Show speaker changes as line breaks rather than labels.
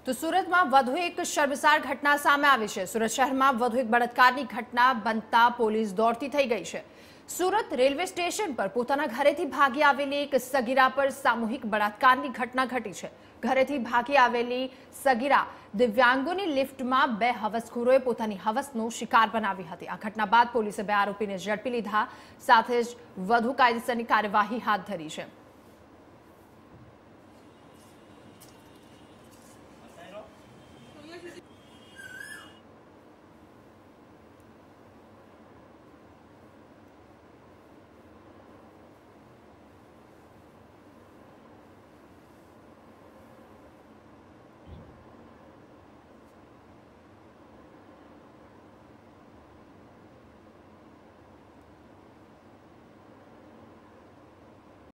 તો સુરતમાં વધુ એક શર્મસાર ઘટના સામે આવી છે। સુરત શહેરમાં વધુ એક બળાત્કારની ઘટના બનતા પોલીસ દોડતી થઈ ગઈ છે। સુરત રેલવે સ્ટેશન પર પોતાના ઘરેથી ભાગી આવેલી એક સગીરા પર સામૂહિક બળાત્કારની ઘટના ઘટી છે। ઘરેથી ભાગી આવેલી સગીરા દિવ્યાંગોની લિફ્ટમાં બે હવસખોરોએ પોતાની હવસનો શિકાર બનાવી હતી। આ ઘટના બાદ પોલીસે બે આરોપીને ઝડપી લીધા, સાથે જ વધુ કાયદેસરની કાર્યવાહી હાથ ધરી છે।